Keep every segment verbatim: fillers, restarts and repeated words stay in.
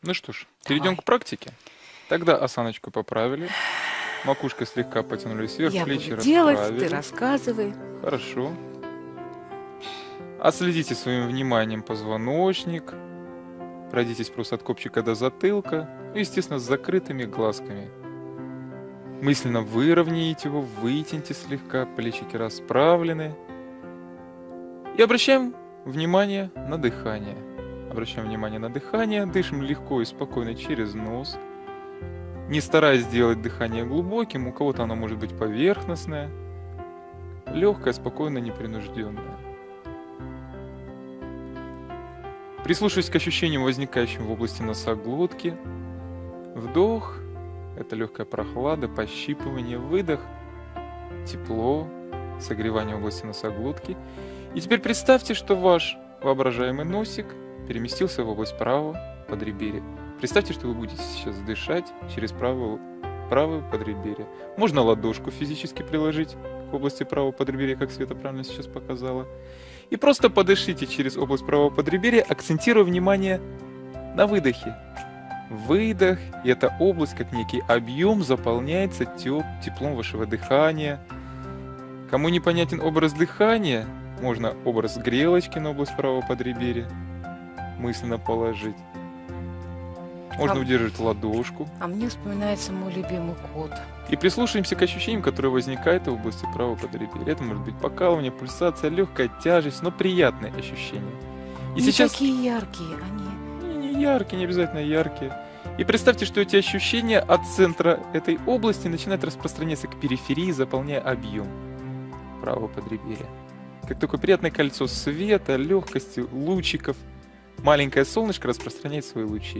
Ну что ж, перейдем к Давай. практике. Тогда осаночку поправили, макушкой слегка потянулись вверх, Я плечи буду делать, ты расправили. рассказывай. Хорошо. Отследите своим вниманием позвоночник. Пройдитесь просто от копчика до затылка. Ну, естественно, с закрытыми глазками. Мысленно выровняйте его, вытяните слегка, плечики расправлены. И обращаем внимание на дыхание. Обращаем внимание на дыхание, дышим легко и спокойно через нос. Не стараясь сделать дыхание глубоким, у кого-то оно может быть поверхностное. Легкое, спокойно, непринужденное. Прислушиваясь к ощущениям, возникающим в области носоглотки. Вдох – это легкая прохлада, пощипывание. Выдох – тепло, согревание в области носоглотки. И теперь представьте, что ваш воображаемый носик переместился в область правого подреберья. Представьте, что вы будете сейчас дышать через правое, правое подреберье. Можно ладошку физически приложить к области правого подреберья, как Света правильно сейчас показала. И просто подышите через область правого подреберья, акцентируя внимание на выдохе. Выдох, и эта область, как некий объем, заполняется теп- теплом вашего дыхания. Кому непонятен образ дыхания, можно образ грелочки на область правого подреберья мысленно положить. Можно А- удерживать ладошку. А мне вспоминается мой любимый кот. И прислушаемся к ощущениям, которые возникают в области правого подреберья. Это может быть покалывание, пульсация, легкая тяжесть, но приятные ощущения. И Не сейчас такие яркие они. не, не яркие, не обязательно яркие. И представьте, что эти ощущения от центра этой области начинают распространяться к периферии, заполняя объем правого подреберья. Как такое приятное кольцо света, легкости, лучиков. Маленькое солнышко распространяет свои лучи.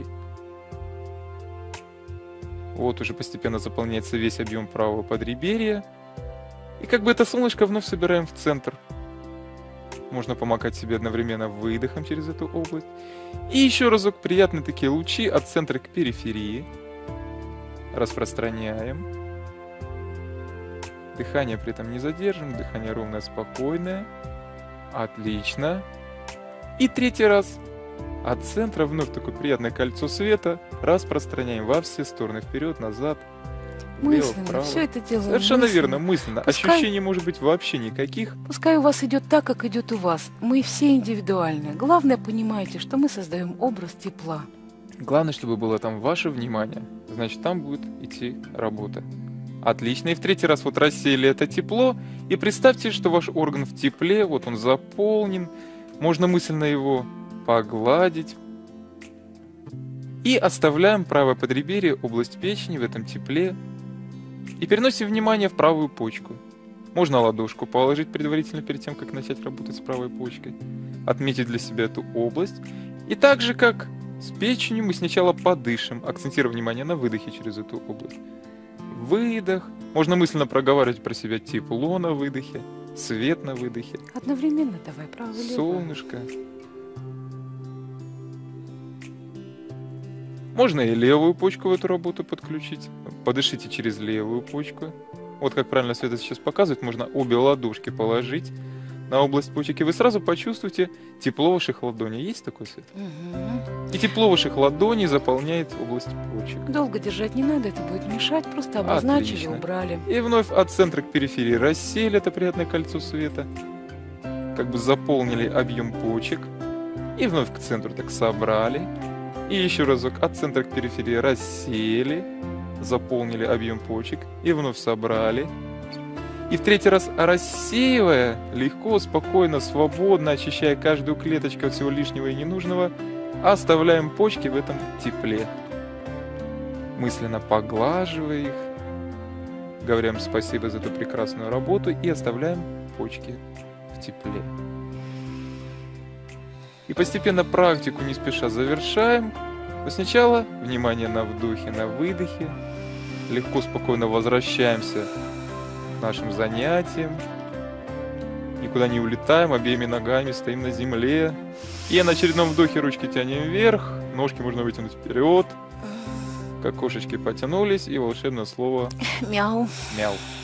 Вот уже постепенно заполняется весь объем правого подреберья. И как бы это солнышко вновь собираем в центр. Можно помогать себе одновременно выдохом через эту область. И еще разок приятные такие лучи от центра к периферии. Распространяем. Дыхание при этом не задержим. Дыхание ровное, спокойное. Отлично. И третий раз. От центра вновь такое приятное кольцо света распространяем во все стороны. Вперед, назад, влево, Мысленно вправо. все это делаем. Совершенно мысленно. верно, мысленно. Пускай- Ощущений может быть вообще никаких. Пускай у вас идет так, как идет у вас. Мы все индивидуальны. Главное, понимайте, что мы создаем образ тепла. Главное, чтобы было там ваше внимание. Значит, там будет идти работа. Отлично. И в третий раз вот рассеяли это тепло. И представьте, что ваш орган в тепле, вот он заполнен. Можно мысленно его погладить. И оставляем правое подреберье, область печени в этом тепле. И переносим внимание в правую почку. Можно ладошку положить предварительно перед тем, как начать работать с правой почкой. Отметить для себя эту область. И так же, как с печенью, мы сначала подышим, акцентируя внимание на выдохе через эту область. Выдох. Можно мысленно проговаривать про себя тепло на выдохе, свет на выдохе, Одновременно давай, право, лево. солнышко. Можно и левую почку в эту работу подключить. Подышите через левую почку. Вот как правильно Света сейчас показывает, можно обе ладошки положить на область почек, и вы сразу почувствуете тепло ваших ладоней. Есть такой, Свет? Мгм. И тепло ваших ладоней заполняет область почек. Долго держать не надо, это будет мешать. Просто обозначили, Отлично. убрали. И вновь от центра к периферии рассеяли это приятное кольцо света. Как бы заполнили объем почек. И вновь к центру так собрали. И еще разок от центра к периферии рассеяли. Заполнили объем почек. И вновь собрали. И в третий раз рассеивая, легко, спокойно, свободно, очищая каждую клеточку от всего лишнего и ненужного, оставляем почки в этом тепле. Мысленно поглаживая их, говорим им спасибо за эту прекрасную работу и оставляем почки в тепле. И постепенно практику не спеша завершаем. Но сначала внимание на вдохе, на выдохе. Легко, спокойно возвращаемся к нашим занятиям. Никуда не улетаем, обеими ногами стоим на земле. И на очередном вдохе ручки тянем вверх, ножки можно вытянуть вперед. Как кошечки потянулись, и волшебное слово Мяу. мяу.